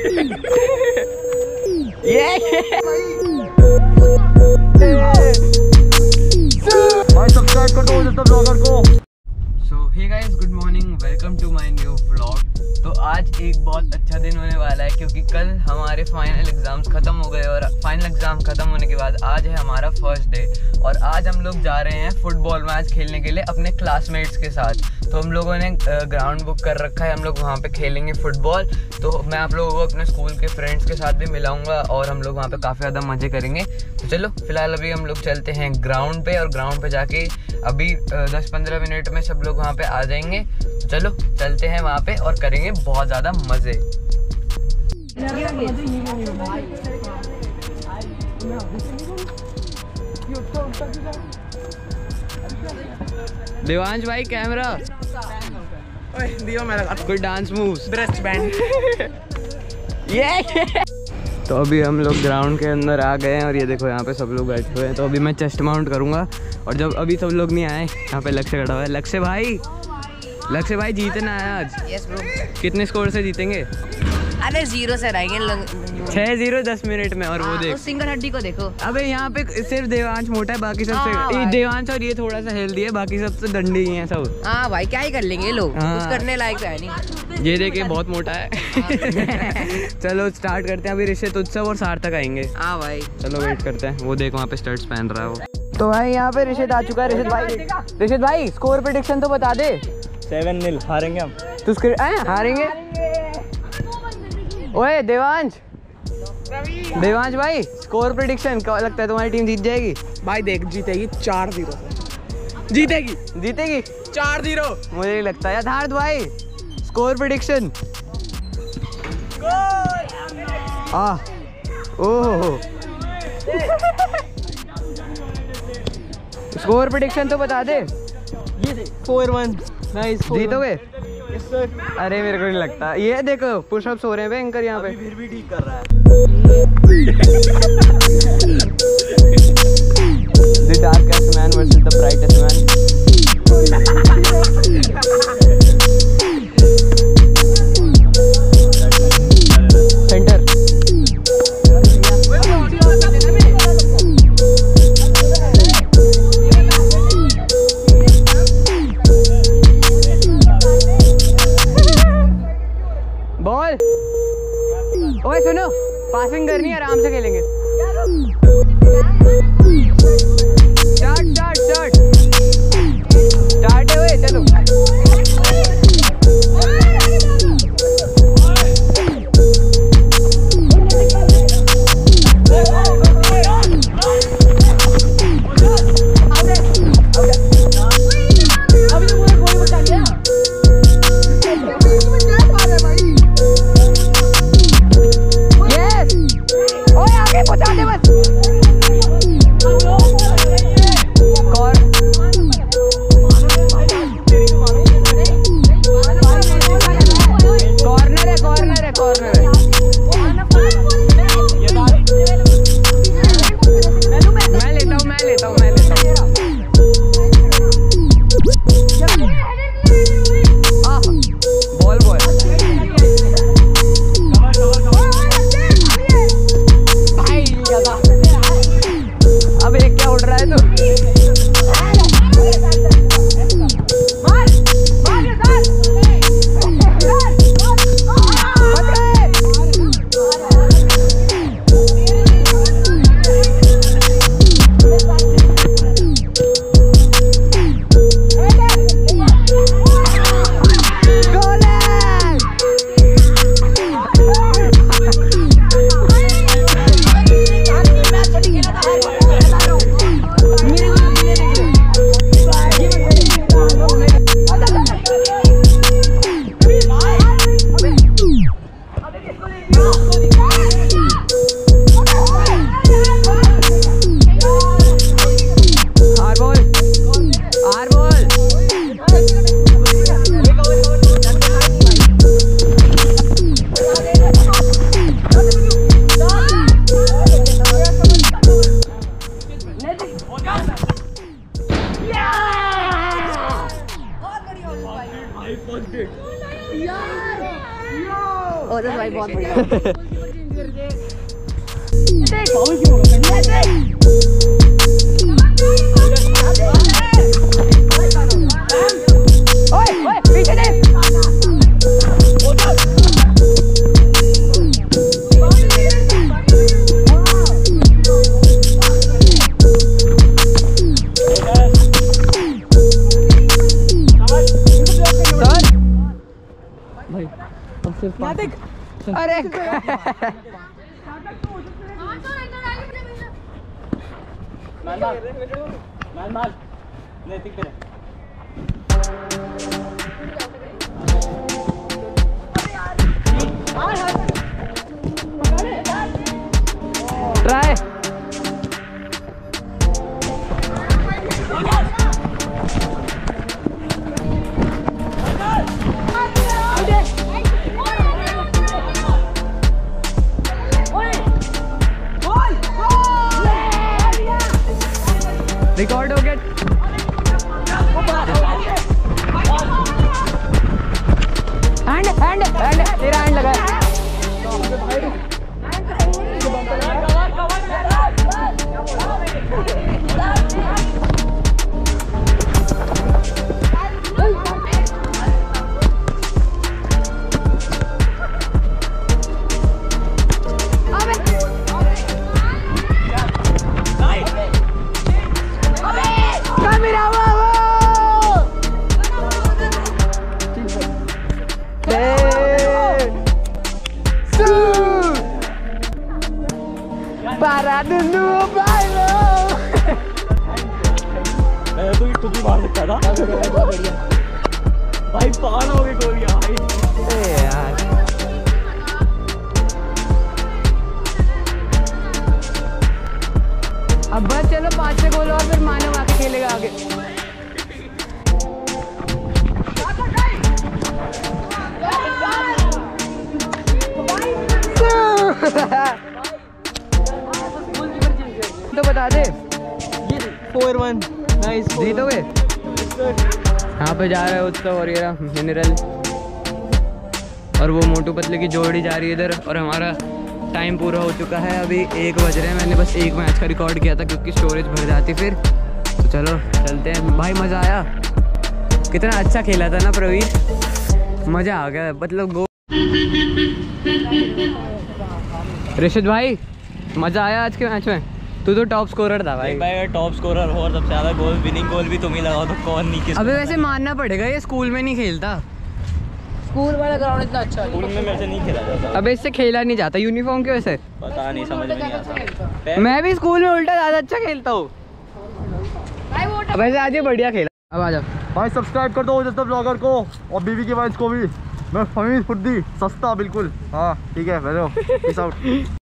भाई सब्सक्राइब कर दो जब ब्लॉगर को। So hey guys, good morning, welcome to my new vlog. तो आज एक बहुत अच्छा दिन होने वाला है क्योंकि कल हमारे फाइनल एग्जाम्स ख़त्म हो गए और फाइनल एग्ज़ाम ख़त्म होने के बाद आज है हमारा फर्स्ट डे और आज हम लोग जा रहे हैं फुटबॉल मैच खेलने के लिए अपने क्लासमेट्स के साथ। तो हम लोगों ने ग्राउंड बुक कर रखा है, हम लोग वहाँ पे खेलेंगे फुटबॉल। तो मैं आप लोगों को अपने स्कूल के फ्रेंड्स के साथ भी मिलाऊंगा और हम लोग वहाँ पे काफ़ी ज़्यादा मज़े करेंगे। तो चलो फिलहाल अभी हम लोग चलते हैं ग्राउंड पे और ग्राउंड पे जाके अभी 10-15 मिनट में सब लोग वहाँ पे आ जाएंगे। तो चलो चलते हैं वहाँ पे और करेंगे बहुत ज़्यादा मज़े। देवांश भाई कैमरा दियो मेरा कोई डांस मूव्स ब्रेस्ट बैंड। ये तो अभी हम लोग ग्राउंड के अंदर आ गए हैं और ये देखो यहाँ पे सब लोग बैठे हुए हैं। तो अभी मैं चेस्ट माउंट करूँगा और जब अभी सब लोग नहीं आए, यहाँ पे लक्ष्य खड़ा हुआ है। लक्ष्य भाई जीतना है आज। Yes bro. कितने स्कोर से जीतेंगे? अरे 0 से रहेंगे 6-0 10 मिनट में। और वो देख उस सिंगल हड्डी को देखो। अबे यहाँ पे सिर्फ देवांश मोटा है, बाकी सबसे देवांश और ये थोड़ा सा हेल्दी है, बाकी सब तो डंडी ही है सब। हाँ भाई क्या ही कर लेंगे लोग, हाँ। कुछ करने लायक है नहीं। ये देखिए बहुत मोटा है। चलो स्टार्ट करते हैं। अभी ऋषित, उत्सव और सार्थक आएंगे। हाँ भाई चलो वेट करते हैं। वो देखो वहाँ पे स्टड्स पहन रहा है वो। तो भाई यहाँ पे ऋषित आ चुका है। ऋषित भाई स्कोर प्रेडिक्शन तो बता दे। 7-0 हारेंगे हम। तू हारेंगे? ओए देवांश भाई स्कोर प्रेडिक्शन क्या लगता है, तुम्हारी टीम जीत जाएगी? भाई देख जीतेगी 4-0 जीतेगी 4-0। मुझे नहीं लगता यार। हार्द भाई score prediction. Oh score prediction तो बता दे। 4-1 नाइस। जीतोगे? अरे मेरे को नहीं लगता। ये देखो पुशअप्स हो रहे हैं एंकर यहाँ पे। फिर भी ठीक कर रहा है। The darkest man versus the brightest man. Center. Ball. ओए सुनो, पासिंग करनी है, आराम से खेलेंगे। स्टार्ट है। चलो जबरदस्त भाई, बहुत बढ़िया। ओए पीछे देख। अरे ट्राई। रिकॉर्ड हो गया। हैंड तेरा हैंड लगा है। मैं तो ये टुकी मार सकता था। भाई पान हो गई गोली यार। अब बस चलो 5-6 गोल और फिर मानव आके खेलेगा आगे। तो बता दे। 4-1 नाइस। जीतोगे। यहाँ पे जा रहा है उत्सव और ये मिनरल और वो मोटू पतले की जोड़ी जा रही है इधर। और हमारा टाइम पूरा हो चुका है, अभी 1 बज रहे हैं। मैंने बस 1 मैच का रिकॉर्ड किया था क्योंकि स्टोरेज भर जाती फिर। तो चलो चलते हैं भाई। मज़ा आया, कितना अच्छा खेला था ना प्रवीर, मज़ा आ गया। मतलब गो ऋषित भाई मज़ा आया आज के मैच में। तू तो टॉप स्कोरर था भाई। भाई टॉप स्कोरर और सबसे ज़्यादा गोल, विनिंग गोल भी तुम ही लगाओ तो कौन नहीं किस। अबे वैसे मानना पड़ेगा ये स्कूल में नहीं खेलता। स्कूल वाला ग्राउंड इतना अच्छा स्कूल में मेरे से नहीं खेला जाता। अबे इससे खेला नहीं जाता यूनिफॉर्म की वजह से। पता नहीं, समझ में नहीं आता। मैं भी स्कूल में उल्टा ज़्यादा अच्छा खेलता हूँ। वैसे आज ये बढ़िया खेला। अब आ जाओ भाई, सब्सक्राइब कर दो जस्ट ब्लॉगर को और बीवी के वाइफ को भी। मैं फमीद फुद्दी, सस्ता बिल्कुल। हाँ ठीक है, पीस आउट।